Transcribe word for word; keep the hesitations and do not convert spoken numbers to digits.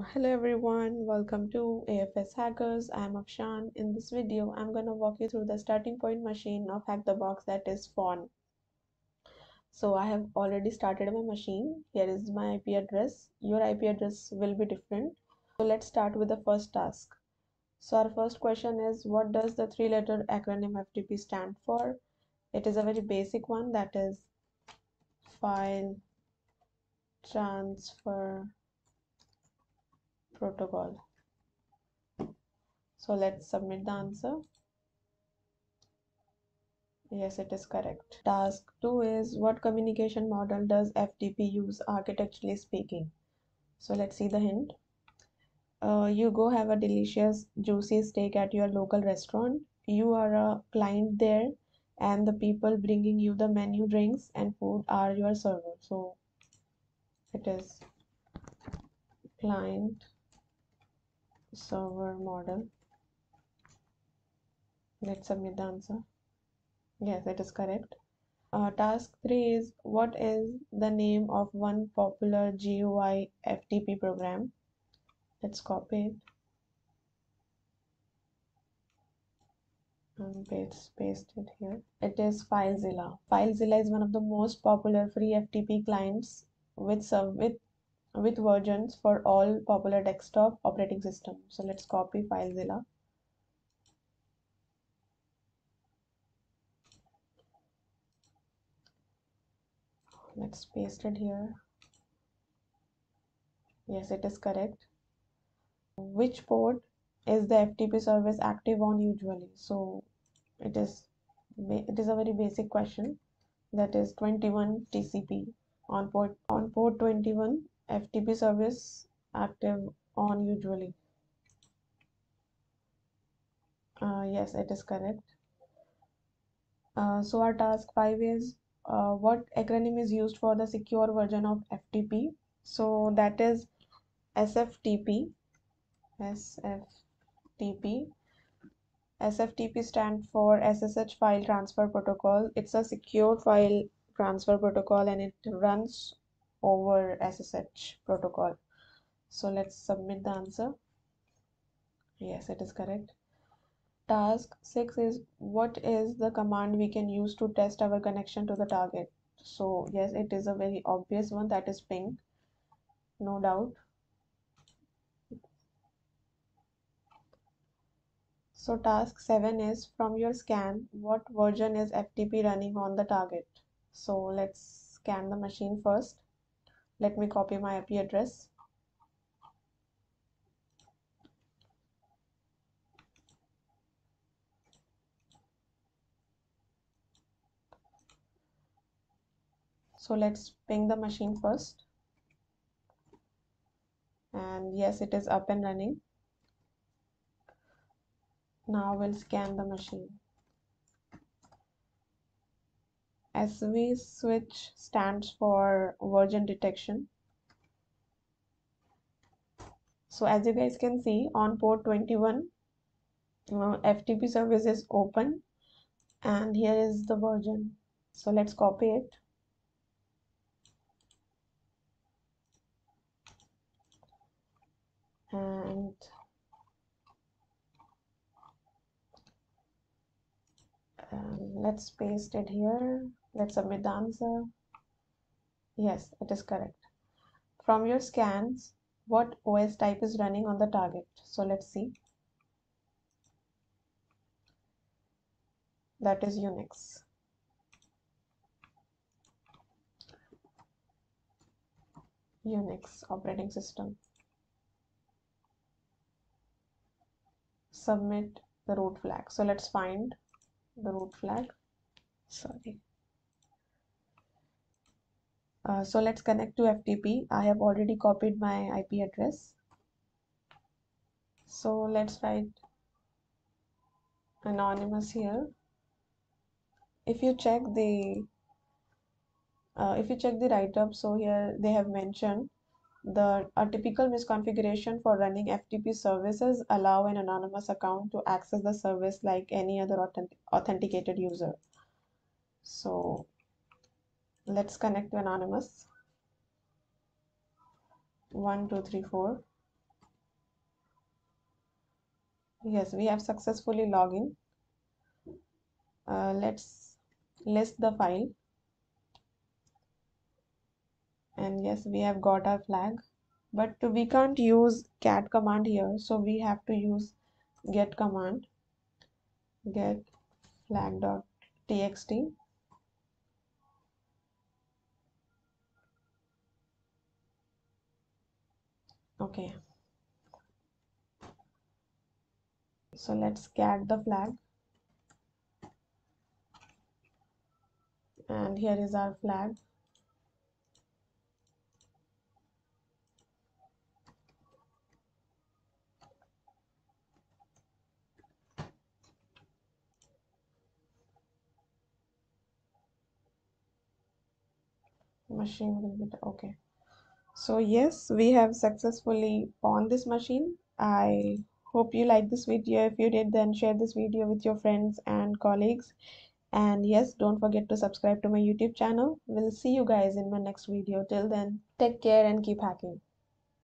Hello everyone, welcome to A F S Hackers. I'm Afshan. In this video, I'm going to walk you through the starting point machine of Hack the Box, that is Fawn. So I have already started my machine. Here is my I P address. Your I P address will be different. So let's start with the first task. So our first question is, what does the three-letter acronym F T P stand for? It is a very basic one, that is File Transfer Protocol. So let's submit the answer. Yes, it is correct. Task two is, what communication model does F T P use architecturally speaking? So let's see the hint. Uh, you go have a delicious juicy steak at your local restaurant. You are a client there, and the people bringing you the menu, drinks and food are your server. So it is client server model. Let's submit the answer. Yes, it is correct. Uh, task three is, what is the name of one popular G U I F T P program? Let's copy it and paste, paste it here. It is FileZilla. FileZilla is one of the most popular free F T P clients with serve with with versions for all popular desktop operating systems. So let's copy FileZilla. Let's paste it here. Yes, it is correct. Which port is the F T P service active on usually? So it is it is a very basic question, that is twenty-one T C P. On port on port twenty-one, F T P service active on usually. Uh, yes, it is correct. Uh, so our task five is, uh, what acronym is used for the secure version of F T P? So that is S F T P. S F T P. S F T P stands for S S H File Transfer Protocol. It's a secure file transfer protocol and it runs over S S H protocol. So let's submit the answer. Yes, it is correct. Task six is, what is the command we can use to test our connection to the target? So yes, it is a very obvious one, that is ping, no doubt. So task seven is, from your scan, what version is F T P running on the target? So let's scan the machine first. Let me copy my I P address. So let's ping the machine first. And yes, it is up and running. Now we'll scan the machine. S V switch stands for version detection. So as you guys can see, on port twenty-one, uh, F T P service is open and here is the version. So let's copy it. And um, let's paste it here. Let's submit the answer. Yes, it is correct. From your scans, what O S type is running on the target? So let's see. That is Unix. Unix operating system. Submit the root flag. So let's find the root flag. Sorry. Uh, so let's connect to F T P. I have already copied my I P address. So let's write anonymous here. If you check the uh, if you check the write-up, so here they have mentioned the a typical misconfiguration for running F T P services allow an anonymous account to access the service like any other authentic, authenticated user. So let's connect to anonymous. One, two, three, four. Yes, we have successfully logged in. Uh, let's list the file, and yes, we have got our flag, but we can't use cat command here, so we have to use get command, get flag.txt. Okay, so let's cat the flag, and here is our flag. Machine will be okay. So yes, we have successfully pawned this machine. I hope you like this video. If you did, then share this video with your friends and colleagues. And yes, don't forget to subscribe to my YouTube channel. We'll see you guys in my next video. Till then, take care and keep hacking.